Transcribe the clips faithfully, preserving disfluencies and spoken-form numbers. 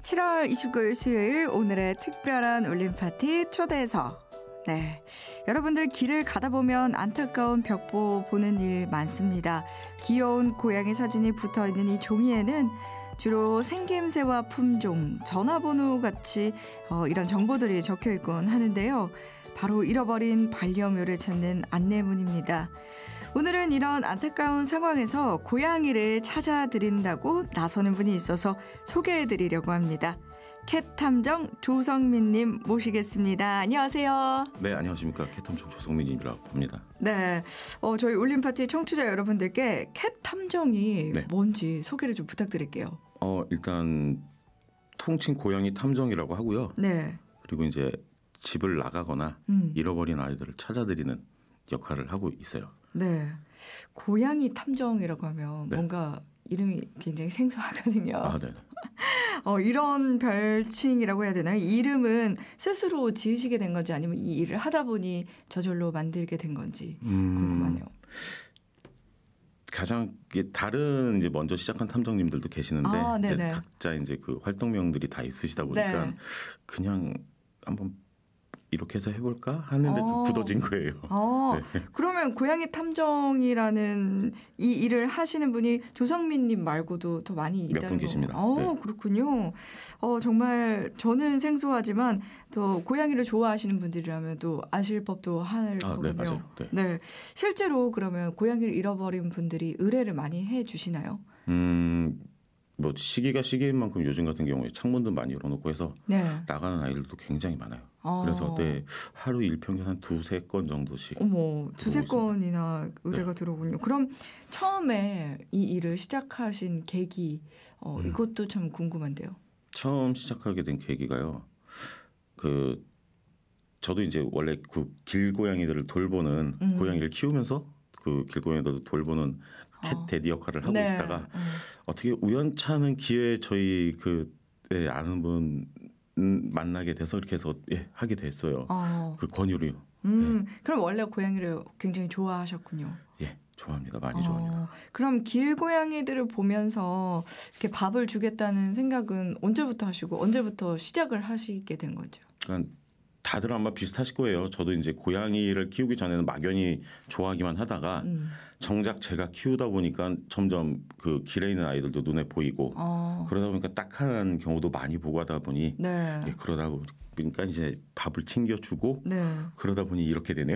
칠월 이십구일 수요일 오늘의 특별한 울림 파티 초대석. 네, 여러분들 길을 가다 보면 안타까운 벽보 보는 일 많습니다. 귀여운 고양이 사진이 붙어있는 이 종이에는 주로 생김새와 품종, 전화번호 같이 어, 이런 정보들이 적혀있곤 하는데요. 바로 잃어버린 반려묘를 찾는 안내문입니다. 오늘은 이런 안타까운 상황에서 고양이를 찾아드린다고 나서는 분이 있어서 소개해드리려고 합니다. 캣탐정 조성민님 모시겠습니다. 안녕하세요. 네, 안녕하십니까. 캣탐정 조성민이라고 합니다. 네, 어, 저희 울림파티 청취자 여러분들께 캣탐정이 네. 뭔지 소개를 좀 부탁드릴게요. 어, 일단 통칭 고양이 탐정이라고 하고요. 네. 그리고 이제 집을 나가거나 음. 잃어버린 아이들을 찾아드리는 역할을 하고 있어요. 네, 고양이 탐정이라고 하면 네. 뭔가 이름이 굉장히 생소하거든요. 아, 네. 어, 이런 별칭이라고 해야 되나요? 이 이름은 스스로 지으시게 된 건지 아니면 이 일을 하다 보니 저절로 만들게 된 건지 음, 궁금하네요. 가장 다른 이제 먼저 시작한 탐정님들도 계시는데 아, 이제 네네. 각자 이제 그 활동명들이 다 있으시다 보니까 네. 그냥 한번 이렇게 해서 해볼까 하는데 어. 굳어진 거예요. 어, 네. 그러면 고양이 탐정이라는 이 일을 하시는 분이 조성민님 말고도 더 많이 몇 있다는 분 계십니다. 어, 네. 그렇군요. 어, 정말 저는 생소하지만 또 고양이를 좋아하시는 분들이라면 또 아실 법도 할 아, 거군요. 네, 맞아요. 네. 네, 실제로 그러면 고양이를 잃어버린 분들이 의뢰를 많이 해 주시나요? 음, 뭐 시기가 시기인 만큼 요즘 같은 경우에 창문도 많이 열어놓고 해서 네. 나가는 아이들도 굉장히 많아요. 어. 그래서 네, 하루 일평균 한 두세 건 정도씩. 어머, 두세 들어오고 건이나 의뢰가 네. 들어오군요. 그럼 처음에 이 일을 시작하신 계기, 어, 음. 이것도 참 궁금한데요. 처음 시작하게 된 계기가요. 그 저도 이제 원래 그 길고양이들을 돌보는 음. 고양이를 키우면서 그 길고양이들을 돌보는 캣 어. 데디 역할을 하고 네. 있다가 음. 어떻게 우연찮은 기회에 저희 그 네, 아는 분 음, 만나게 돼서 이렇게 해서 예, 하게 됐어요. 어. 그 권유로요. 음, 그럼 원래 고양이를 굉장히 좋아하셨군요. 예, 좋아합니다. 많이 어, 좋아합니다. 그럼 길고양이들을 보면서 이렇게 밥을 주겠다는 생각은 언제부터 하시고 언제부터 시작을 하시게 된 거죠? 그러니까 다들 아마 비슷하실 거예요. 저도 이제 고양이를 키우기 전에는 막연히 좋아하기만 하다가 음. 정작 제가 키우다 보니까 점점 그 길에 있는 아이들도 눈에 보이고 어. 그러다 보니까 딱한 경우도 많이 보고 하다 보니 네. 예, 그러다 보니까 이제 밥을 챙겨주고 네. 그러다 보니 이렇게 되네요.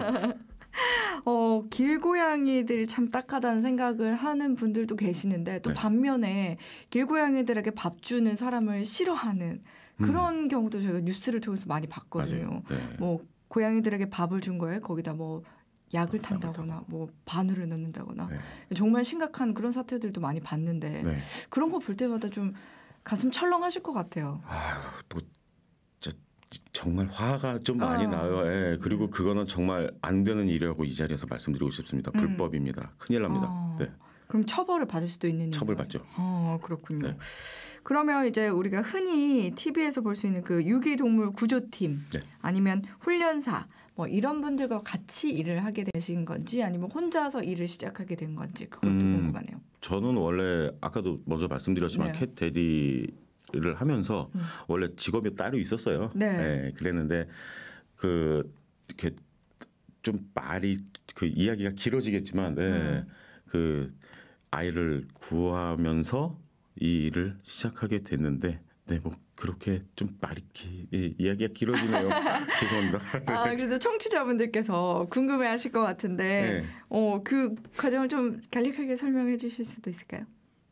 어, 길고양이들이 참 딱하다는 생각을 하는 분들도 계시는데 또 네. 반면에 길고양이들에게 밥 주는 사람을 싫어하는 그런 경우도 저희가 뉴스를 통해서 많이 봤거든요. 맞아요. 네. 뭐 고양이들에게 밥을 준 거에 거기다 뭐 약을 약을 탄다거나 타고. 뭐 바늘을 넣는다거나 네. 정말 심각한 그런 사태들도 많이 봤는데 네. 그런 거 볼 때마다 좀 가슴 철렁하실 것 같아요. 아유, 뭐 진짜 정말 화가 좀 많이 어. 나요. 예. 그리고 그거는 정말 안 되는 일이라고 이 자리에서 말씀드리고 싶습니다. 음. 불법입니다. 큰일 납니다. 어. 네. 그럼 처벌을 받을 수도 있는 처벌받죠. 어, 그렇군요. 네. 그러면 이제 우리가 흔히 티비에서 볼 수 있는 그 유기동물 구조팀 네. 아니면 훈련사 뭐 이런 분들과 같이 일을 하게 되신 건지 아니면 혼자서 일을 시작하게 된 건지 그것도 음. 궁금하네요. 저는 원래 아까도 먼저 말씀드렸지만 네. 캣 데디를 하면서 음. 원래 직업이 따로 있었어요. 네. 네, 그랬는데 그 이렇게 좀 말이 그 이야기가 길어지겠지만 네, 음. 그 아이를 구하면서 이 일을 시작하게 됐는데 네, 뭐 그렇게 좀 말이 기, 예, 이야기가 길어지네요. 죄송합니다. 아, 그래도 청취자분들께서 궁금해하실 것 같은데 네. 어, 그 과정을 좀 간략하게 설명해 주실 수도 있을까요?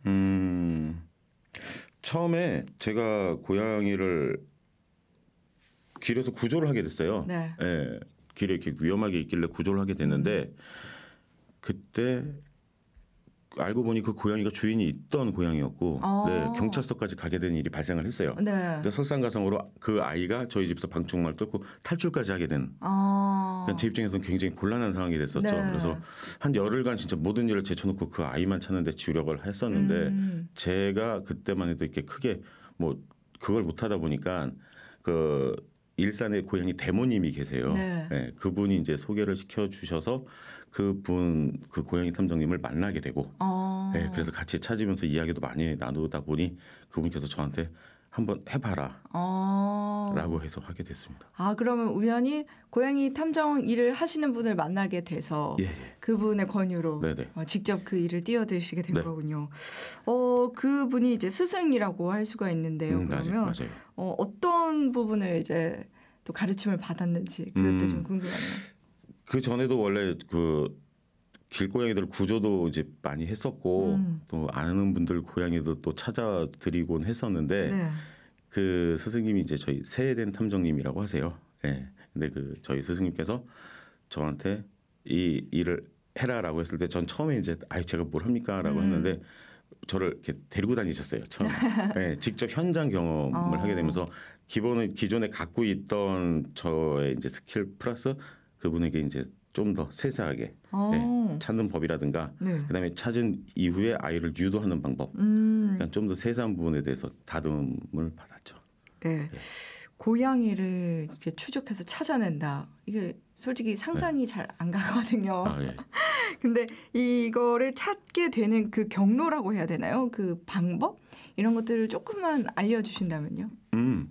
음, 처음에 제가 고양이를 길에서 구조를 하게 됐어요. 네. 예, 길에 이렇게 위험하게 있길래 구조를 하게 됐는데 음. 그때 알고 보니 그 고양이가 주인이 있던 고양이였고 아. 네, 경찰서까지 가게 된 일이 발생을 했어요. 네. 그래서 설상가상으로 그 아이가 저희 집에서 방충망을 뚫고 탈출까지 하게 된 아. 그러니까 제 입장에서는 굉장히 곤란한 상황이 됐었죠. 네. 그래서 한 열흘간 진짜 모든 일을 제쳐놓고 그 아이만 찾는데 주력을 했었는데 음. 제가 그때만 해도 이렇게 크게 뭐 그걸 못하다 보니까 그 일산에 고양이 대모님이 계세요. 네. 네, 그분이 이제 소개를 시켜주셔서 그분 그 고양이 탐정님을 만나게 되고 아. 네, 그래서 같이 찾으면서 이야기도 많이 나누다 보니 그분께서 저한테 한번 해봐라 어. 라고 해서 하게 됐습니다. 아 그러면 우연히 고양이 탐정 일을 하시는 분을 만나게 돼서 예, 예. 그분의 권유로 네네. 어, 직접 그 일을 뛰어드시게 된 네. 거군요. 어 그분이 이제 스승이라고 할 수가 있는데요. 음, 그러면 맞아요. 맞아요. 어, 어떤 부분을 이제 또 가르침을 받았는지 그때 음. 좀 궁금하네요. 그 전에도 원래 그 길고양이들 구조도 이제 많이 했었고 음. 또 아는 분들 고양이도 또 찾아드리곤 했었는데 네. 그 스승님이 이제 저희 세eden 탐정님이라고 하세요. 예. 근데 그 저희 스승님께서 저한테 이 일을 해라라고 했을 때 전 처음에 이제 아이 제가 뭘 합니까라고 음. 했는데 저를 이렇게 데리고 다니셨어요. 처음. 예, 직접 현장 경험을 어. 하게 되면서 기본은 기존에 갖고 있던 저의 이제 스킬 플러스 그분에게 이제 좀 더 세세하게 어. 예, 찾는 법이라든가 네. 그다음에 찾은 이후에 아이를 유도하는 방법 음. 그러니까 좀 더 세세한 부분에 대해서 다듬을 받았죠. 네. 고양이를 이렇게 추적해서 찾아낸다. 이게 솔직히 상상이 잘 안 가거든요. 아, 예. 근데 이거를 찾게 되는 그 경로라고 해야 되나요? 그 방법? 이런 것들을 조금만 알려주신다면요. 음.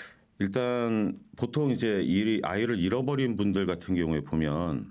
일단 보통 이제 이 아이를 잃어버린 분들 같은 경우에 보면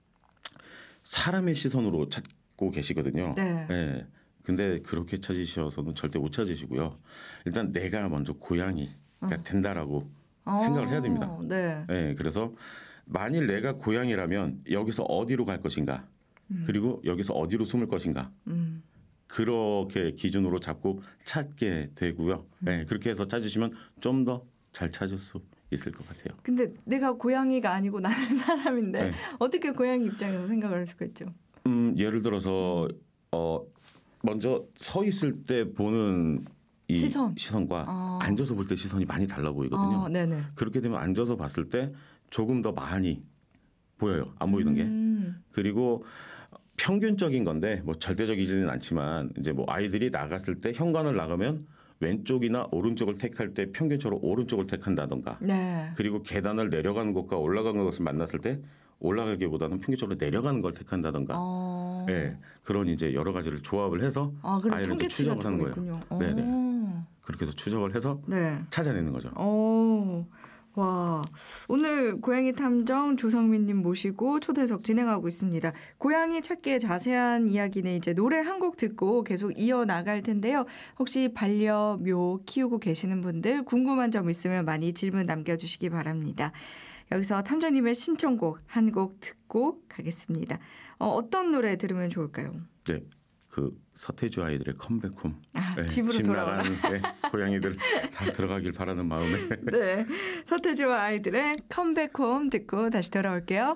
사람의 시선으로 찾고 계시거든요. 네. 예. 근데 그렇게 찾으셔서는 절대 못 찾으시고요. 일단 내가 먼저 고양이가 어. 된다라고 어, 생각을 해야 됩니다. 네. 예. 그래서 만일 내가 고양이라면 여기서 어디로 갈 것인가, 음. 그리고 여기서 어디로 숨을 것인가. 음. 그렇게 기준으로 잡고 찾게 되고요. 음. 예. 그렇게 해서 찾으시면 좀 더 잘 찾을 수 있을 것 같아요. 근데 내가 고양이가 아니고 나는 사람인데 네. 어떻게 고양이 입장에서 생각을 할 수가 있죠? 음, 예를 들어서 어, 먼저 서 있을 때 보는 이 시선. 시선과 어. 앉아서 볼 때 시선이 많이 달라 보이거든요. 어, 네네. 그렇게 되면 앉아서 봤을 때 조금 더 많이 보여요. 안 보이는 게. 음. 그리고 평균적인 건데 뭐 절대적이지는 않지만 이제 뭐 아이들이 나갔을 때 현관을 나가면 왼쪽이나 오른쪽을 택할 때 평균적으로 오른쪽을 택한다던가. 네. 그리고 계단을 내려가는 것과 올라가는 것을 만났을 때 올라가기보다는 평균적으로 내려가는 걸 택한다던가. 어. 네, 그런 이제 여러 가지를 조합을 해서 아, 그럼 아이를 이제 통계치가 추적을 하는 좀 거예요. 있군요. 네네. 어. 그렇게 해서 추적을 해서 네. 찾아내는 거죠. 오, 와. 오늘 고양이 탐정 조성민님 모시고 초대석 진행하고 있습니다. 고양이 찾기의 자세한 이야기는 이제 노래 한 곡 듣고 계속 이어나갈 텐데요. 혹시 반려묘 키우고 계시는 분들 궁금한 점 있으면 많이 질문 남겨주시기 바랍니다. 여기서 탐정님의 신청곡 한 곡 듣고 가겠습니다. 어, 어떤 노래 들으면 좋을까요? 네, 그 서태지 아이들의 컴백홈. 아, 네, 집으로 집 돌아오라. 나간 네, 고양이들 다 들어가길 바라는 마음에. 네, 서태지와 아이들의 컴백홈 듣고 다시 돌아올게요.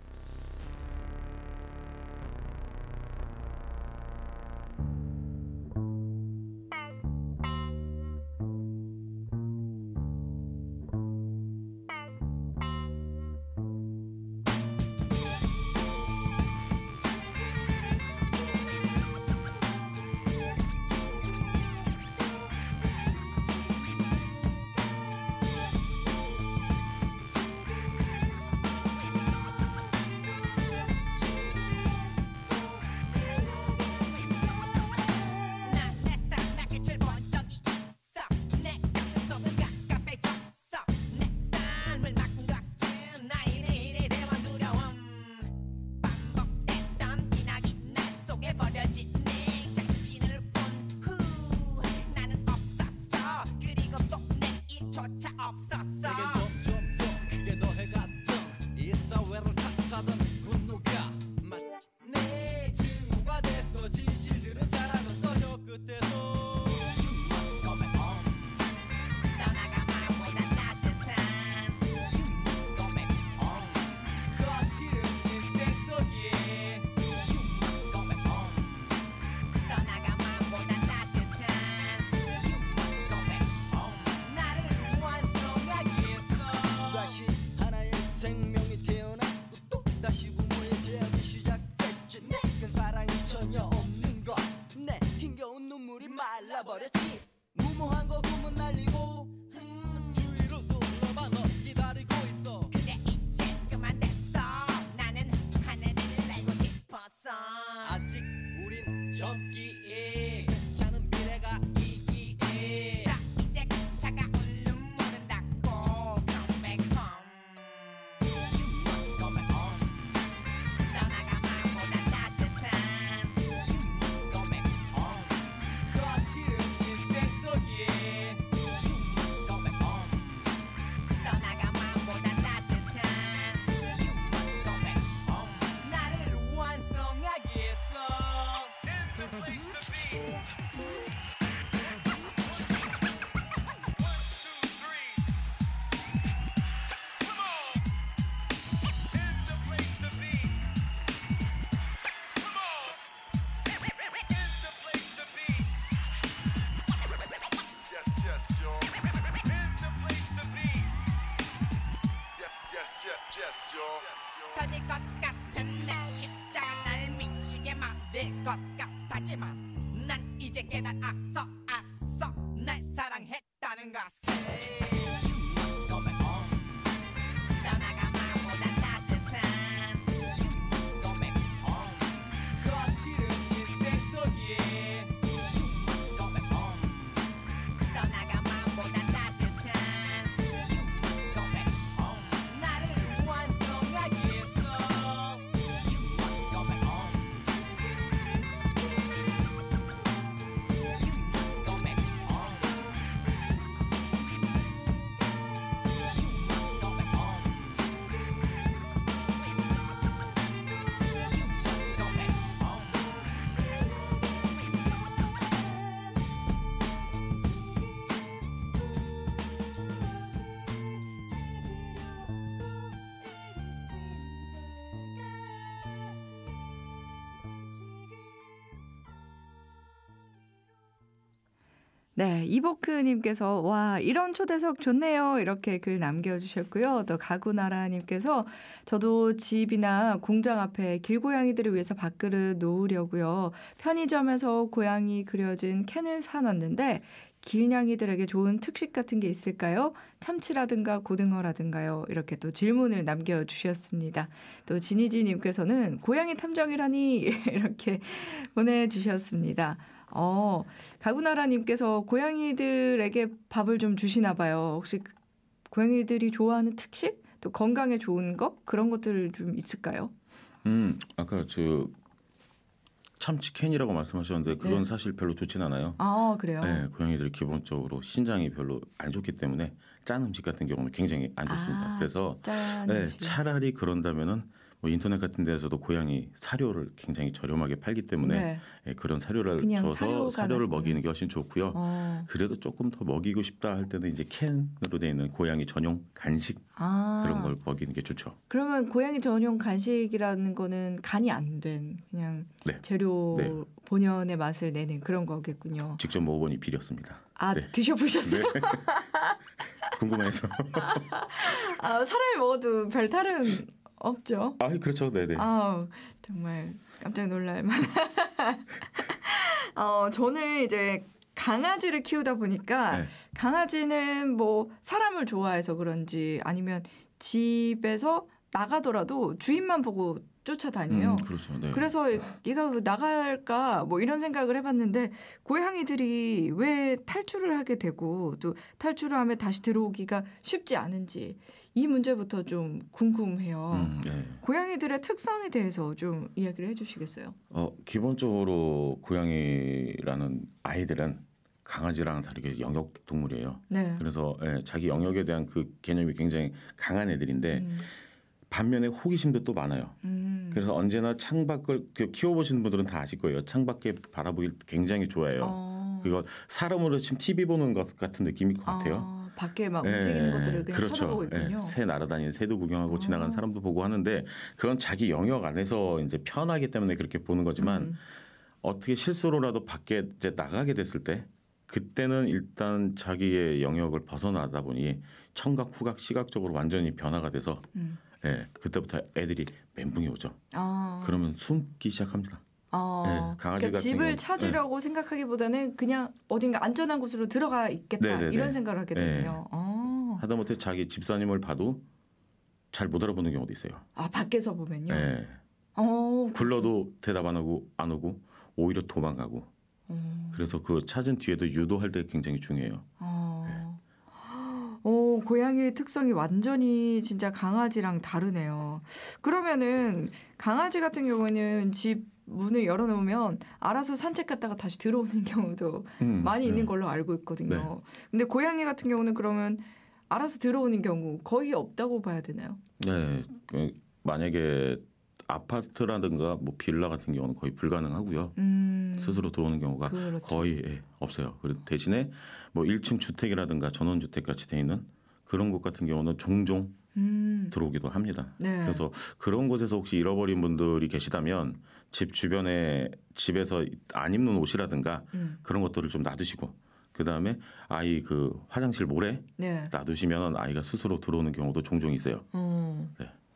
말라버렸지. 무모한 거 부문 날리고 음, 주위로 돌아봐 너 기다리고 있어. 그래 이제 그만 됐어. 나는 하늘을 날고 싶었어. 아직 우린 젊기에 괜찮은 미래가 있기에. 자 이제 터질 것 같은 내 십자가 날 미치게 만들 것 같았지만 난 이제 깨달았어 아서 날 사랑했다는 것을 You must go back home 떠나가 마보다 따뜻한 You must go back home 거칠은 인생 속에 You must go back home 떠나가 마보다 따뜻한 You must go back home 나를 완성하게 했어 You must go back home You must go back home 네, 이보크님께서 와 이런 초대석 좋네요 이렇게 글 남겨주셨고요. 또 가구나라님께서 저도 집이나 공장 앞에 길고양이들을 위해서 밥그릇 놓으려고요. 편의점에서 고양이 그려진 캔을 사놨는데 길냥이들에게 좋은 특식 같은 게 있을까요? 참치라든가 고등어라든가요. 이렇게 또 질문을 남겨주셨습니다. 또 진희지님께서는 고양이 탐정이라니 이렇게 보내주셨습니다. 어, 가구나라님께서 고양이들에게 밥을 좀 주시나 봐요. 혹시 그 고양이들이 좋아하는 특식? 또 건강에 좋은 거? 그런 것들 좀 있을까요? 음, 아까 저 참치 캔이라고 말씀하셨는데 그건 네. 사실 별로 좋진 않아요. 아, 그래요? 네, 고양이들이 기본적으로 신장이 별로 안 좋기 때문에 짠 음식 같은 경우는 굉장히 안 좋습니다. 아, 그래서 짠 네, 음식. 차라리 그런다면은 뭐 인터넷 같은 데에서도 고양이 사료를 굉장히 저렴하게 팔기 때문에 네. 예, 그런 사료를 그냥 줘서 사료가 사료를 나구나. 먹이는 게 훨씬 좋고요. 어. 그래도 조금 더 먹이고 싶다 할 때는 이제 캔으로 되어 있는 고양이 전용 간식 아, 그런 걸 먹이는 게 좋죠. 그러면 고양이 전용 간식이라는 거는 간이 안 된 그냥 네. 재료 네. 본연의 맛을 내는 그런 거겠군요. 직접 먹어보니 비렸습니다. 아, 네. 드셔보셨어요? 네. 궁금해서. 아, 사람이 먹어도 별 다른 없죠? 아, 그렇죠. 네네. 아, 정말 깜짝 놀랄 만. 어, 저는 이제 강아지를 키우다 보니까 네. 강아지는 뭐 사람을 좋아해서 그런지 아니면 집에서 나가더라도 주인만 보고 쫓아다녀요. 음, 그렇죠. 네. 그래서 얘가 왜 나갈까 뭐 이런 생각을 해봤는데 고양이들이 왜 탈출을 하게 되고 또 탈출을 하면 다시 들어오기가 쉽지 않은지 이 문제부터 좀 궁금해요. 음, 네. 고양이들의 특성에 대해서 좀 이야기를 해주시겠어요? 어, 기본적으로 고양이라는 아이들은 강아지랑 다르게 영역 동물이에요. 네. 그래서 예, 자기 영역에 대한 그 개념이 굉장히 강한 애들인데 음, 반면에 호기심도 또 많아요. 음. 그래서 언제나 창밖을 그 키워보시는 분들은 다 아실 거예요. 창밖에 바라보길 굉장히 좋아해요. 어. 그거 사람으로 지금 티비 보는 것 같은 느낌일 것 같아요. 어, 밖에 막 예, 움직이는 것들을 그냥 그렇죠. 쳐다보고 있군요. 예, 새 날아다니는 새도 구경하고 어. 지나가는 사람도 보고 하는데 그건 자기 영역 안에서 이제 편하기 때문에 그렇게 보는 거지만 음. 어떻게 실수로라도 밖에 이제 나가게 됐을 때 그때는 일단 자기의 영역을 벗어나다 보니 청각, 후각, 시각적으로 완전히 변화가 돼서 음. 예, 그때부터 애들이 멘붕이 오죠. 아. 그러면 숨기 시작합니다. 어, 네, 강아지 그러니까 같은 집을 경우는, 찾으려고 생각하기보다는 그냥 어딘가 안전한 곳으로 들어가 있겠다 네네네. 이런 생각을 하게 네. 되군요. 어. 하다못해 자기 집사님을 봐도 잘 못 알아보는 경우도 있어요. 아, 밖에서 보면요. 예, 어, 불러도 대답 안 하고 안 오고 오히려 도망가고. 음. 그래서 그 찾은 뒤에도 유도할 때 굉장히 중요해요. 어. 오, 고양이의 특성이 완전히 진짜 강아지랑 다르네요. 그러면은 강아지 같은 경우는 집 문을 열어놓으면 알아서 산책 갔다가 다시 들어오는 경우도 음, 많이 네. 있는 걸로 알고 있거든요. 네. 근데 고양이 같은 경우는 그러면 알아서 들어오는 경우 거의 없다고 봐야 되나요? 네, 그 만약에 아파트라든가 뭐 빌라 같은 경우는 거의 불가능하고요. 음, 스스로 들어오는 경우가 그렇죠. 거의 예, 없어요. 그리고 대신에 뭐 일 층 주택이라든가 전원주택 같이 돼 있는 그런 곳 같은 경우는 종종 음, 들어오기도 합니다. 네. 그래서 그런 곳에서 혹시 잃어버린 분들이 계시다면 집 주변에 집에서 안 입는 옷이라든가 음. 그런 것들을 좀 놔두시고 그 다음에 아이 그 화장실 모래 네. 놔두시면 아이가 스스로 들어오는 경우도 종종 있어요. 어. 네.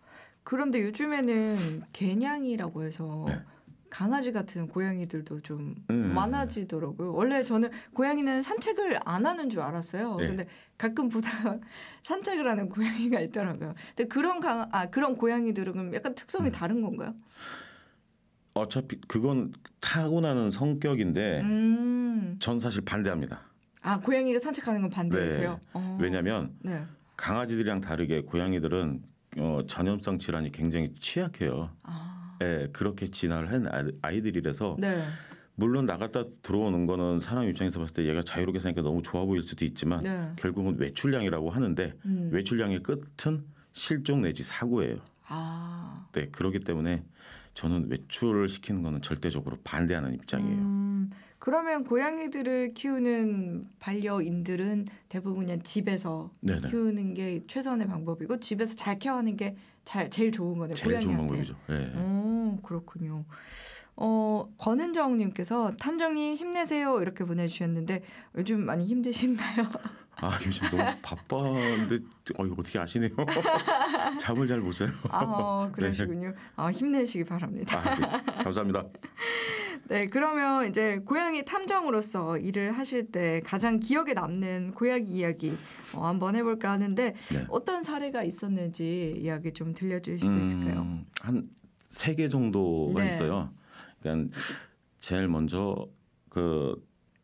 그런데 요즘에는 개냥이라고 해서 네. 강아지 같은 고양이들도 좀 음. 많아지더라고요. 원래 저는 고양이는 산책을 안 하는 줄 알았어요. 네. 근데 가끔 보다 산책을 하는 고양이가 있더라고요. 근데 그런 강, 아 그런 고양이들은 약간 특성이 음. 다른 건가요? 어차피 그건 타고나는 성격인데 음. 전 사실 반대합니다. 아 고양이가 산책하는 건 반대세요? 네. 어. 왜냐하면 네. 강아지들이랑 다르게 고양이들은 어, 전염성 질환이 굉장히 취약해요. 아. 예, 그렇게 진화를 한 아- 아이들이라서 네. 물론 나갔다 들어오는 거는 사람 입장에서 봤을 때 얘가 자유롭게 사니까 너무 좋아 보일 수도 있지만 네. 결국은 외출량이라고 하는데 음. 외출량의 끝은 실종 내지 사고예요. 아. 네, 그렇기 때문에 저는 외출을 시키는 거는 절대적으로 반대하는 입장이에요. 음, 그러면 고양이들을 키우는 반려인들은 대부분 그냥 집에서 네네. 키우는 게 최선의 방법이고 집에서 잘 케어하는 게 잘 제일 좋은 거네요. 제일 좋은 고양이한테. 방법이죠. 네. 오, 그렇군요. 어, 권은정님께서 탐정님 힘내세요 이렇게 보내주셨는데 요즘 많이 힘드신가요? 아 요즘 너무 바빠는데 어, 이거 어떻게 아시네요? 잠을 잘 못 자요. 아, 그러시군요. 아, 힘내시기 바랍니다. 아, 네. 감사합니다. 네, 그러면 이제 고양이 탐정으로서 일을 하실 때 가장 기억에 남는 고양이 이야기 어, 한번 해볼까 하는데 네. 어떤 사례가 있었는지 이야기 좀 들려주실 수 있을까요? 음, 한 세 개 정도가 네. 있어요. 그러니까 제일 먼저 그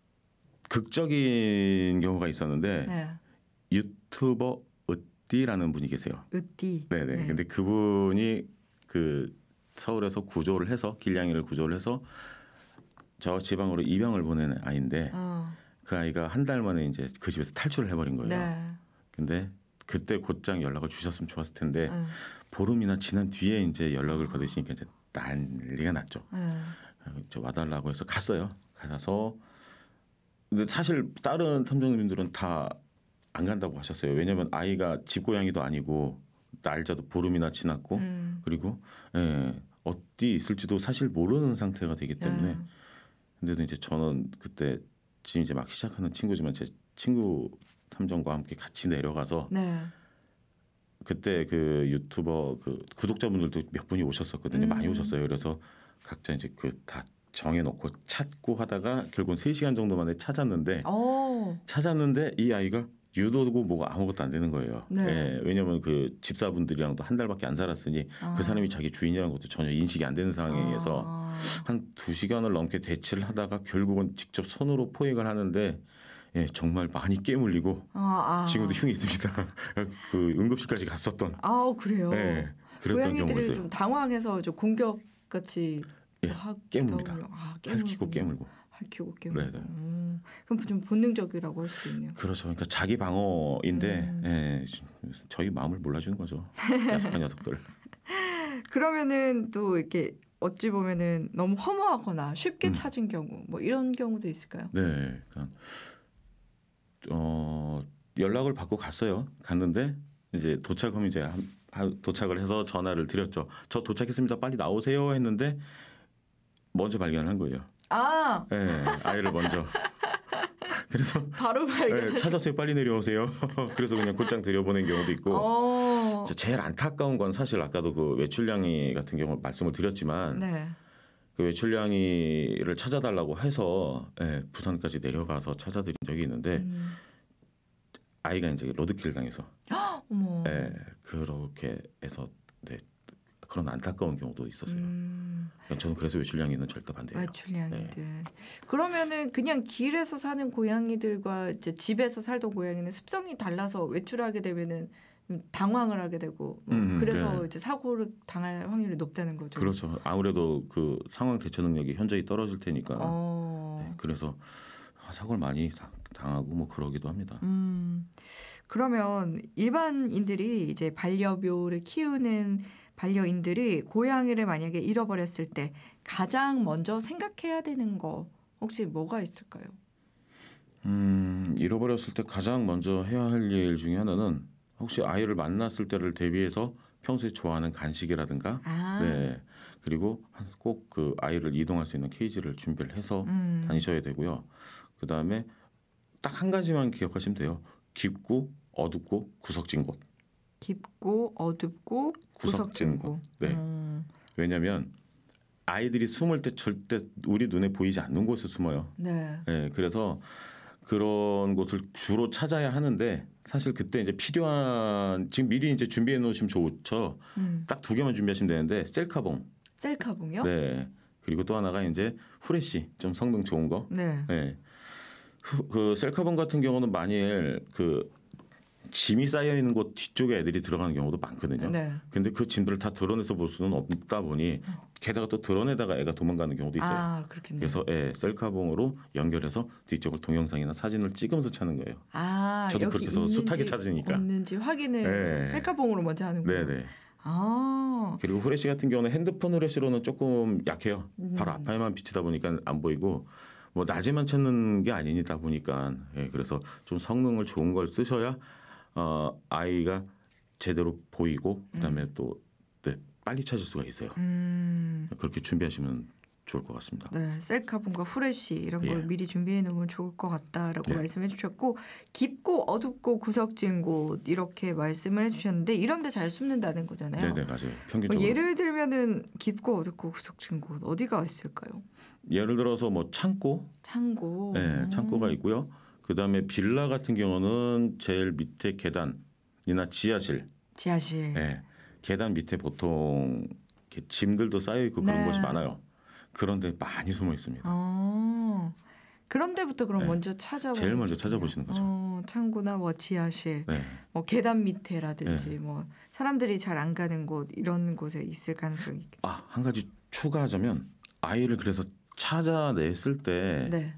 극적인 경우가 있었는데 네, 유튜버 으띠라는 분이 계세요. 으띠. 네네. 네. 근데 그분이 그 서울에서 구조를 해서 길냥이를 구조를 해서 저 지방으로 입양을 보낸 아이인데 어, 그 아이가 한 달 만에 이제 그 집에서 탈출을 해버린 거예요. 네. 근데 그때 곧장 연락을 주셨으면 좋았을 텐데 네. 보름이나 지난 뒤에 이제 연락을 받으시니까 이제 난리가 났죠. 네. 저 와달라고 해서 갔어요. 가서 근데 사실 다른 탐정님들은 다 안 간다고 하셨어요. 왜냐하면 아이가 집고양이도 아니고 날짜도 보름이나 지났고 음. 그리고 예, 어디 있을지도 사실 모르는 상태가 되기 때문에 네. 근데도 이제 저는 그때 지금 이제 막 시작하는 친구지만 제 친구 탐정과 함께 같이 내려가서 네. 그때 그 유튜버 그 구독자분들도 몇 분이 오셨었거든요. 음. 많이 오셨어요. 그래서 각자 이제 그 다 정해놓고 찾고 하다가 결국은 세 시간 정도 만에 찾았는데 오. 찾았는데 이 아이가 유도고 뭐가 아무것도 안 되는 거예요. 네. 예, 왜냐하면 그 집사분들이랑도 한 달밖에 안 살았으니 아. 그 사람이 자기 주인이라는 것도 전혀 인식이 안 되는 상황에서 아. 한 두 시간을 넘게 대치를 하다가 결국은 직접 손으로 포획을 하는데 예, 정말 많이 깨물리고 아, 아. 지금도 흉이 있습니다. 그 응급실까지 갔었던. 아, 그래요. 예, 그랬던 경우가 고양이들이 있어요. 좀 당황해서 좀 공격 같이 예, 깨물니다. 아, 핥히고 깨물고. 핥히고 깨물고. 네네. 음, 그럼 좀 본능적이라고 할 수도 있네요. 그렇죠. 그러니까 자기 방어인데 음. 예, 저희 마음을 몰라주는 거죠. 야속한 녀석들. 그러면은 또 이렇게 어찌 보면은 너무 허무하거나 쉽게 음. 찾은 경우 뭐 이런 경우도 있을까요? 네. 그러니까 어, 연락을 받고 갔어요. 갔는데 이제 도착하면 이제 한, 한- 도착을 해서 전화를 드렸죠. 저 도착했습니다. 빨리 나오세요 했는데 먼저 발견한 거예요. 아, 예, 아이를 먼저. 그래서 바로 발견. 예, 찾았어요. 빨리 내려오세요. 그래서 그냥 곧장 들여보낸 경우도 있고. 어. 저 제일 안타까운 건 사실 아까도 그 외출냥이 같은 경우 말씀을 드렸지만 네. 그 외출냥이를 찾아달라고 해서 예, 부산까지 내려가서 찾아드린 적이 있는데 음. 아이가 이제 로드킬 당해서 어머. 예, 그렇게 해서 네, 그런 안타까운 경우도 있었어요. 음. 저는 그래서 외출냥이는 절대 반대예요. 외출냥이들. 그러면은 그냥 길에서 사는 고양이들과 이제 집에서 살던 고양이는 습성이 달라서 외출하게 되면은 좀 당황을 하게 되고 뭐 음, 그래서 네. 이제 사고를 당할 확률이 높다는 거죠. 그렇죠. 아무래도 그 상황 대처 능력이 현저히 떨어질 테니까. 어. 네, 그래서 사고를 많이 당- 당하고 뭐 그러기도 합니다. 음. 그러면 일반인들이 이제 반려묘를 키우는 반려인들이 고양이를 만약에 잃어버렸을 때 가장 먼저 생각해야 되는 거 혹시 뭐가 있을까요? 음, 잃어버렸을 때 가장 먼저 해야 할 일 중에 하나는 혹시 아이를 만났을 때를 대비해서 평소에 좋아하는 간식이라든가 아. 네. 그리고 꼭 그 아이를 이동할 수 있는 케이지를 준비를 해서 음. 다니셔야 되고요. 그다음에 딱 한 가지만 기억하시면 돼요. 깊고 어둡고 구석진 곳. 깊고 어둡고 구석진 곳. 네. 음. 왜냐하면 아이들이 숨을 때 절대 우리 눈에 보이지 않는 곳에 숨어요. 네. 네, 그래서 그런 곳을 주로 찾아야 하는데 사실 그때 이제 필요한 지금 미리 이제 준비해 놓으시면 좋죠. 음. 딱 두 개만 준비하시면 되는데 셀카봉. 셀카봉이요? 네. 그리고 또 하나가 이제 후레쉬 좀 성능 좋은 거. 네. 네. 후- 그 셀카봉 같은 경우는 만일 그 짐이 쌓여 있는 곳 뒤쪽에 애들이 들어가는 경우도 많거든요. 네. 근데 그 짐들을 다 드러내서 볼 수는 없다 보니 게다가 또 드러내다가 애가 도망가는 경우도 있어요. 아, 그렇겠네요. 그래서 예, 셀카봉으로 연결해서 뒤쪽을 동영상이나 사진을 찍으면서 찾는 거예요. 아, 저도 여기 그렇게 해서 있는지 숱하게 찾으니까. 없는지 확인을 네. 셀카봉으로 먼저 하는군요. 네네. 아, 그리고 후레쉬 같은 경우는 핸드폰 후레쉬로는 조금 약해요. 음. 바로 앞에만 비치다 보니까 안 보이고 뭐 낮에만 찾는 게 아니니다 보니까 예, 그래서 좀 성능을 좋은 걸 쓰셔야 어, 아이가 제대로 보이고 그다음에 또 네, 빨리 찾을 수가 있어요. 음, 그렇게 준비하시면 좋을 것 같습니다. 네, 셀카봉과 후레쉬 이런 걸 예. 미리 준비해 놓으면 좋을 것 같다라고 네. 말씀해 주셨고 깊고 어둡고 구석진 곳 이렇게 말씀을 해주셨는데 이런데 잘 숨는다는 거잖아요. 네네 맞아요. 뭐 평균적으로 예를 들면은 깊고 어둡고 구석진 곳 어디가 있을까요? 예를 들어서 뭐 창고, 창고. 네, 음. 창고가 있고요. 그다음에 빌라 같은 경우는 제일 밑에 계단이나 지하실, 지하실. 네, 계단 밑에 보통 이렇게 짐들도 쌓여 있고 그런 네. 곳이 많아요. 그런데 많이 숨어 있습니다. 어, 그런 데부터 그럼 네. 먼저 찾아보. 제일 먼저 찾아보시는 거죠. 어, 창고나 뭐 지하실, 네, 뭐 계단 밑에라든지 네. 뭐 사람들이 잘 안 가는 곳 이런 곳에 있을 가능성이 있겠죠. 아, 한 가지 추가하자면 아이를 그래서 찾아냈을 때 네.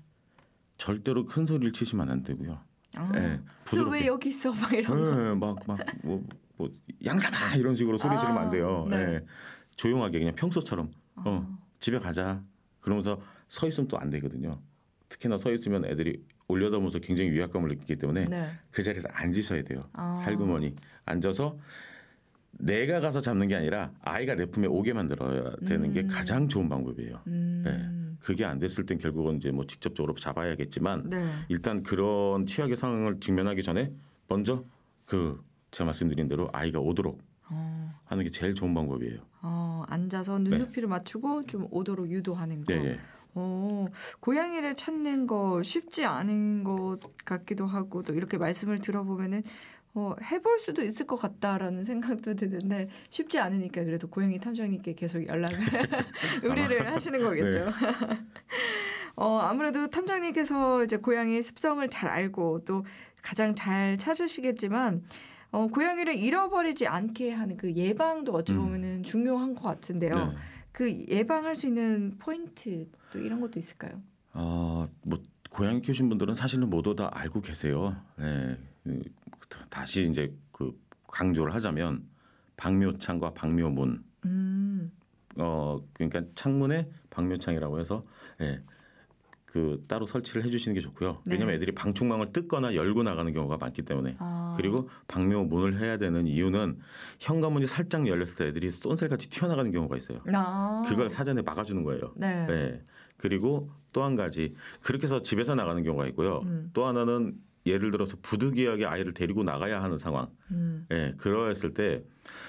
절대로 큰 소리를 치시면 안 되고요. 아, 네, 저 왜 여기 있어? 막 이런 거. 네, 막막뭐 뭐 양삼아 이런 식으로 소리 아, 지르면 안 돼요. 네. 네. 조용하게 그냥 평소처럼 아. 어, 집에 가자 그러면서 서 있으면 또 안 되거든요. 특히나 서 있으면 애들이 올려다보면서 굉장히 위압감을 느끼기 때문에 네. 그 자리에서 앉으셔야 돼요. 아. 살그머니 앉아서 내가 가서 잡는 게 아니라 아이가 내 품에 오게 만들어야 되는 게 음. 가장 좋은 방법이에요. 음. 네. 그게 안 됐을 땐 결국은 이제 뭐 직접적으로 잡아야겠지만 네. 일단 그런 최악의 상황을 직면하기 전에 먼저 그 제가 말씀드린 대로 아이가 오도록 어, 하는 게 제일 좋은 방법이에요. 어, 앉아서 눈높이를 맞추고 좀 오도록 유도하는 거. 네, 예. 어, 고양이를 찾는 거 쉽지 않은 것 같기도 하고 또 이렇게 말씀을 들어보면은 어, 해볼 수도 있을 것 같다라는 생각도 드는데 쉽지 않으니까 그래도 고양이 탐정님께 계속 연락을 의뢰를 하시는 거겠죠. 네. 어, 아무래도 탐정님께서 이제 고양이의 습성을 잘 알고 또 가장 잘 찾으시겠지만 어, 고양이를 잃어버리지 않게 하는 그 예방도 어찌 음. 보면은 중요한 것 같은데요. 네. 그 예방할 수 있는 포인트 또 이런 것도 있을까요? 어, 뭐 고양이 키우신 분들은 사실은 모두 다 알고 계세요. 네. 그, 다시 이제 그 강조를 하자면 방묘창과 방묘문. 음, 어 그러니까 창문에 방묘창이라고 해서 예. 그 따로 설치를 해주시는 게 좋고요. 네. 왜냐하면 애들이 방충망을 뜯거나 열고 나가는 경우가 많기 때문에. 아, 그리고 방묘문을 해야 되는 이유는 현관문이 살짝 열렸을 때 애들이 쏜살같이 튀어나가는 경우가 있어요. 아, 그걸 사전에 막아주는 거예요. 네. 네. 그리고 또 한 가지 그렇게 해서 집에서 나가는 경우가 있고요. 음. 또 하나는 예를 들어서 부득이하게 아이를 데리고 나가야 하는 상황. 음, 예, 그러했을 때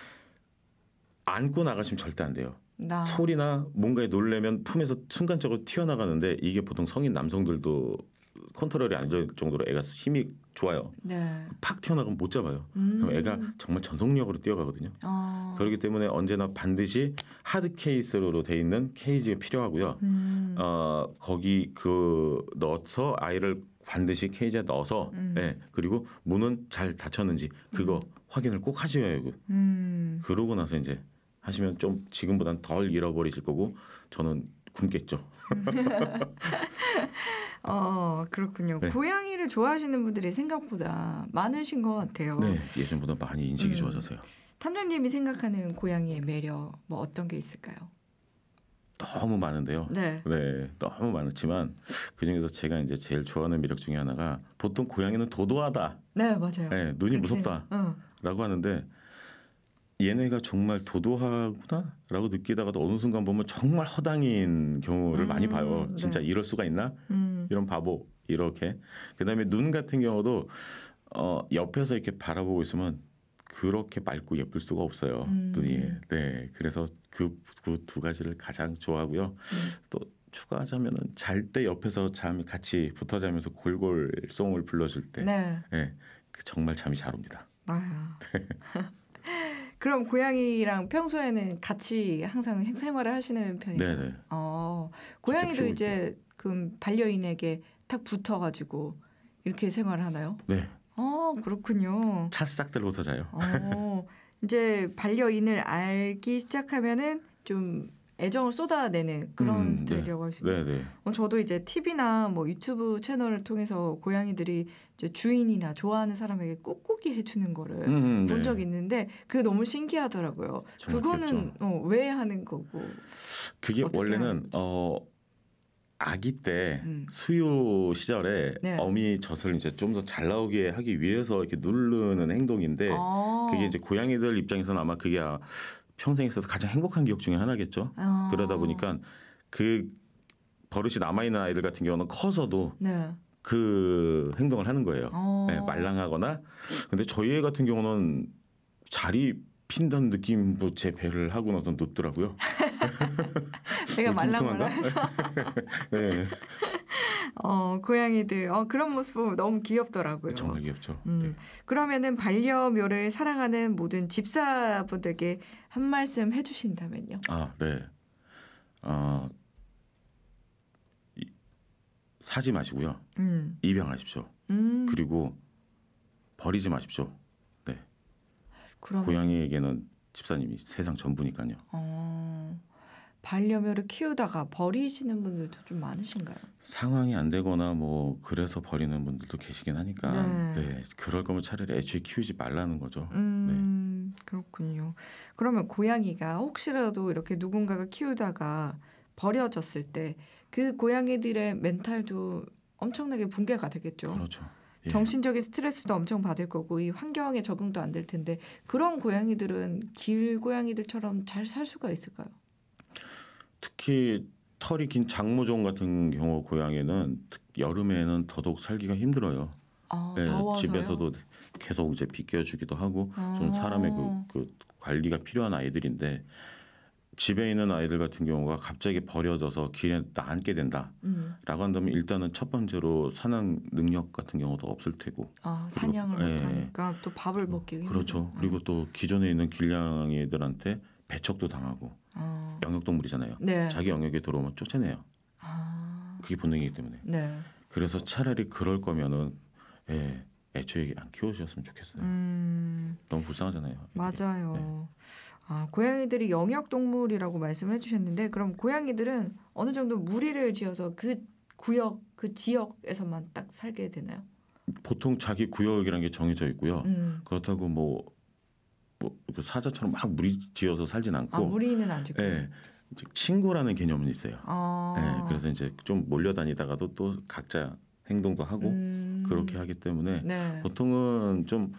안고 나가시면 절대 안 돼요. 나 소리나 뭔가에 놀래면 품에서 순간적으로 튀어나가는데 이게 보통 성인 남성들도 컨트롤이 안 될 정도로 애가 힘이 좋아요. 네. 팍 튀어나가면 못 잡아요. 음. 그럼 애가 정말 전속력으로 뛰어가거든요. 아, 그렇기 때문에 언제나 반드시 하드 케이스로 돼 있는 케이지가 필요하고요. 음, 어, 거기 그 넣어서 아이를 반드시 케이지에 넣어서 음. 예, 그리고 문은 잘 닫혔는지 그거 확인을 꼭 하셔야 해요. 음, 그러고 나서 이제 하시면 좀 지금보단 덜 잃어버리실 거고 저는 굶겠죠. 어, 그렇군요. 네. 고양이를 좋아하시는 분들이 생각보다 많으신 것 같아요. 네, 예전보다 많이 인식이 음. 좋아졌어요. 탐정님이 생각하는 고양이의 매력 뭐 어떤 게 있을까요? 너무 많은데요. 네. 네, 너무 많지만 그 중에서 제가 이제 제일 좋아하는 매력 중에 하나가 보통 고양이는 도도하다, 네, 맞아요. 네, 눈이 그렇게 무섭다라고 생각- 응. 하는데 얘네가 정말 도도하구나라고 느끼다가도 어느 순간 보면 정말 허당인 경우를 음, 많이 봐요. 네. 진짜 이럴 수가 있나? 음, 이런 바보 이렇게. 그다음에 눈 같은 경우도 어, 옆에서 이렇게 바라보고 있으면 그렇게 맑고 예쁠 수가 없어요. 음. 눈이. 네. 그래서 그 그 두 가지를 가장 좋아하고요. 음. 또 추가하자면은 잘 때 옆에서 잠이 같이 붙어 자면서 골골송을 불러줄 때, 네. 네, 그 정말 잠이 잘 옵니다. 아. 그럼 고양이랑 평소에는 같이 항상 생활을 하시는 편이에요? 네네. 어, 고양이도 키우고 이제 그 반려인에게 탁 붙어가지고 이렇게 생활을 하나요? 네. 어, 그렇군요. 찰싹들부터 자요. 어, 이제 반려인을 알기 시작하면은 좀 애정을 쏟아내는 그런 음, 스타일이라고 할 수 있어요. 네네. 어, 저도 이제 티비나 뭐 유튜브 채널을 통해서 고양이들이 이제 주인이나 좋아하는 사람에게 꾹꾹이 해주는 거를 음, 본 네. 적이 있는데 그게 너무 신기하더라고요. 정말 그거는 귀엽죠. 어, 왜 하는 거고? 그게 어떻게 원래는 하는 어 아기 때 음. 수유 시절에 네. 어미 젖을 이제 좀 더 잘 나오게 하기 위해서 이렇게 누르는 행동인데 아. 그게 이제 고양이들 입장에서는 아마 그게 아- 평생에 있어서 가장 행복한 기억 중에 하나겠죠. 아. 그러다 보니까 그 버릇이 남아 있는 아이들 같은 경우는 커서도 네. 그 행동을 하는 거예요. 어. 네, 말랑하거나. 근데 저희 애 같은 경우는 자리 핀다는 느낌으로 제 배를 하고 나서 눕더라고요. 내가 울퉁불퉁한가? 말랑말랑해서 네, 어, 고양이들 어, 그런 모습 보면 너무 귀엽더라고요. 정말 귀엽죠. 음, 네. 그러면은 반려묘를 사랑하는 모든 집사분들께 한 말씀 해주신다면요. 아, 네. 어, 이- 사지 마시고요. 음, 입양하십시오. 음, 그리고 버리지 마십시오. 네. 그럼 고양이에게는 집사님이 세상 전부니까요. 어, 반려묘를 키우다가 버리시는 분들도 좀 많으신가요? 상황이 안 되거나 뭐 그래서 버리는 분들도 계시긴 하니까 네. 네. 그럴 거면 차라리 애초에 키우지 말라는 거죠. 음, 그렇군요. 그러면 고양이가 혹시라도 이렇게 누군가가 키우다가 버려졌을 때 그 고양이들의 멘탈도 엄청나게 붕괴가 되겠죠. 그렇죠. 예. 정신적인 스트레스도 엄청 받을 거고 이 환경에 적응도 안 될 텐데 그런 고양이들은 길 고양이들처럼 잘 살 수가 있을까요? 특히 털이 긴 장모종 같은 경우 고양이는 특- 여름에는 더더욱 살기가 힘들어요. 아, 예, 더워서요? 집에서도 계속 이제 비껴주기도 하고 아. 좀 사람의 그, 그 관리가 필요한 아이들인데 집에 있는 아이들 같은 경우가 갑자기 버려져서 길에 앉게 된다라고 음. 한다면 일단은 첫 번째로 사냥 능력 같은 경우도 없을 테고 아, 그리고- 사냥을 예. 못하니까 또 밥을 먹기 힘들고. 그렇죠. 그리고 또 기존에 있는 길냥이들한테 배척도 당하고 아, 영역동물이잖아요. 네. 자기 영역에 들어오면 쫓아내요. 아, 그게 본능이기 때문에. 네. 그래서 차라리 그럴 거면은 예, 애초에 안 키우셨으면 좋겠어요. 음, 너무 불쌍하잖아요. 애들이. 맞아요. 네. 아, 고양이들이 영역 동물이라고 말씀을 해주셨는데 그럼 고양이들은 어느 정도 무리를 지어서 그 구역, 그 지역에서만 딱 살게 되나요? 보통 자기 구역이라는 게 정해져 있고요. 음. 그렇다고 뭐, 뭐 그 사자처럼 막 무리 지어서 살진 않고 아, 무리는 안 짓고. 예, 이제 친구라는 개념은 있어요. 아, 예, 그래서 이제 좀 몰려다니다가도 또 각자 행동도 하고 음, 그렇게 하기 때문에 네. 보통은 좀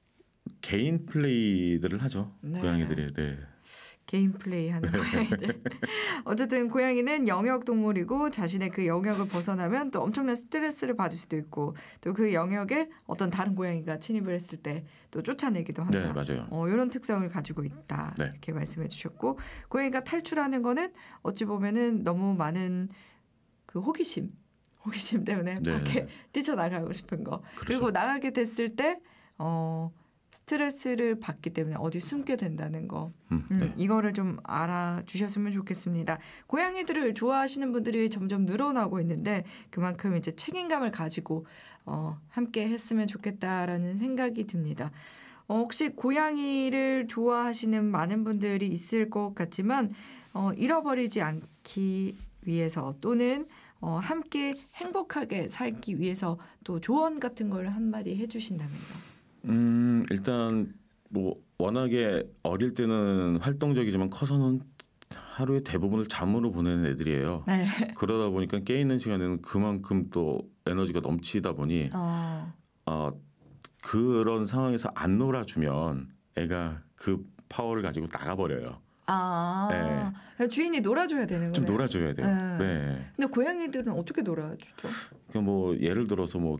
개인 플레이들을 하죠. 네. 고양이들이. 네. 개인 플레이하는 고양이들. 어쨌든 고양이는 영역 동물이고 자신의 그 영역을 벗어나면 또 엄청난 스트레스를 받을 수도 있고 또 그 영역에 어떤 다른 고양이가 침입을 했을 때 또 쫓아내기도 한다. 네, 맞아요. 어, 이런 특성을 가지고 있다. 네. 이렇게 말씀해 주셨고 고양이가 탈출하는 거는 어찌 보면은 너무 많은 그 호기심, 호기심 때문에 네. 밖에 뛰쳐나가고 싶은 거. 그렇죠. 그리고 나가게 됐을 때 어, 스트레스를 받기 때문에 어디 숨게 된다는 거. 음, 음, 네. 이거를 좀 알아주셨으면 좋겠습니다. 고양이들을 좋아하시는 분들이 점점 늘어나고 있는데 그만큼 이제 책임감을 가지고 어, 함께 했으면 좋겠다라는 생각이 듭니다. 어, 혹시 고양이를 좋아하시는 많은 분들이 있을 것 같지만 어, 잃어버리지 않기 위해서 또는 어, 함께 행복하게 살기 위해서 또 조언 같은 걸 한마디 해주신다면요. 음, 일단 뭐 워낙에 어릴 때는 활동적이지만 커서는 하루의 대부분을 잠으로 보내는 애들이에요. 네. 그러다 보니까 깨 있는 시간에는 그만큼 또 에너지가 넘치다 보니 어, 어, 그런 상황에서 안 놀아주면 애가 그 파워를 가지고 나가버려요. 아, 주인이 놀아줘야 되는 거예요. 좀 놀아줘야 돼요. 네. 네. 근데 고양이들은 어떻게 놀아주죠? 그 뭐 예를 들어서 뭐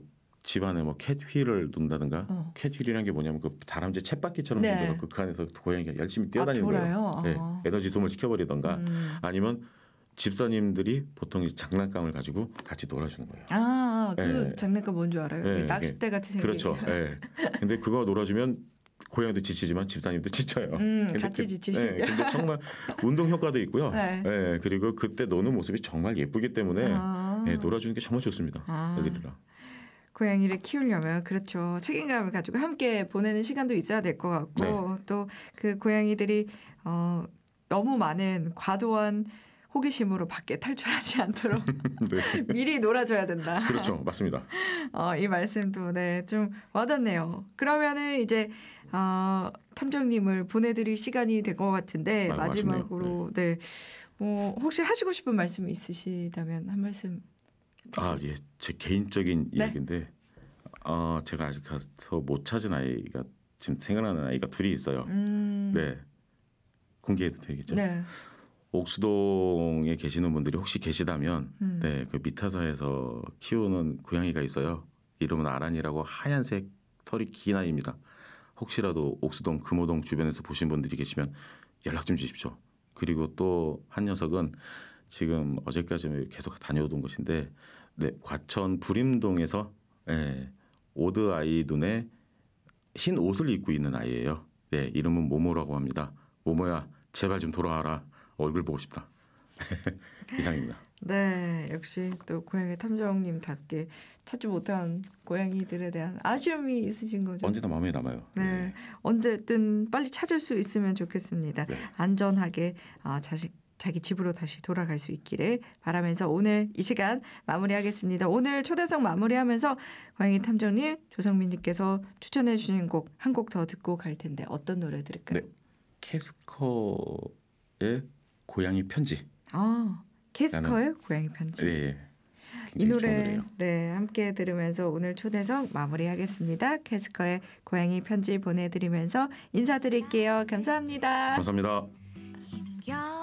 집안에 뭐 캣휠을 둔다든가 어. 캣휠이라는 게 뭐냐면 그 다람쥐 쳇바퀴처럼 네. 만들어 그 안에서 고양이가 열심히 뛰어다니는 아, 거예요. 돌아요? 네, 아. 에너지 소모를 시켜버리던가 음. 아니면 집사님들이 보통 이제 장난감을 가지고 같이 놀아주는 거예요. 아, 그 네. 장난감 뭔지 알아요? 네, 낚싯대 같이 생긴. 그렇죠. 예. 근데 그거 놀아주면 고양이도 지치지만 집사님도 지쳐요. 음, 근데 같이 그- 지치시죠. 예, 근데 정말 운동 효과도 있고요. 네. 예, 그리고 그때 노는 모습이 정말 예쁘기 때문에 아. 예, 놀아주는 게 정말 좋습니다. 아. 애들이랑. 고양이를 키우려면 그렇죠. 책임감을 가지고 함께 보내는 시간도 있어야 될 것 같고 네. 또 그 고양이들이 어, 너무 많은 과도한 호기심으로 밖에 탈출하지 않도록 네. 미리 놀아줘야 된다. 그렇죠, 맞습니다. 어, 이 말씀도 네, 좀 와닿네요. 그러면은 이제 어, 탐정님을 보내드릴 시간이 된 것 같은데 아이고, 마지막으로 네, 어, 혹시 하시고 싶은 말씀 있으시다면 한 말씀. 아, 예, 제 개인적인 네. 이야기인데, 어, 제가 아직 가서 못 찾은 아이가 지금 생각나는 아이가 둘이 있어요. 음, 네, 공개해도 되겠죠? 네. 옥수동에 계시는 분들이 혹시 계시다면, 음. 네, 그 미타사에서 키우는 고양이가 있어요. 이름은 아란이라고 하얀색 털이 긴 아이입니다. 혹시라도 옥수동, 금호동 주변에서 보신 분들이 계시면 연락 좀 주십시오. 그리고 또 한 녀석은 지금 어제까지 계속 다녀오던 곳인데, 네, 과천 부림동에서 예, 오드 아이 눈에 흰 옷을 입고 있는 아이예요. 네, 이름은 모모라고 합니다. 모모야, 제발 좀 돌아와라. 얼굴 보고 싶다. 이상입니다. 네, 역시 또 고양이 탐정님답게 찾지 못한 고양이들에 대한 아쉬움이 있으신 거죠. 언제나 마음에 남아요. 네, 언제든 빨리 찾을 수 있으면 좋겠습니다. 네. 안전하게 아, 자식 자기 집으로 다시 돌아갈 수 있기를 바라면서 오늘 이 시간 마무리하겠습니다. 오늘 초대석 마무리하면서 고양이 탐정님 조성민님께서 추천해 주신 곡 한 곡 더 듣고 갈 텐데 어떤 노래 들을까요? 네. 캐스커의 고양이 편지. 아, 캐스커의 고양이 편지. 네. 이 굉장히 좋은 노래 노래예요. 네 함께 들으면서 오늘 초대석 마무리하겠습니다. 캐스커의 고양이 편지 보내드리면서 인사드릴게요. 감사합니다. 감사합니다. 힘겨운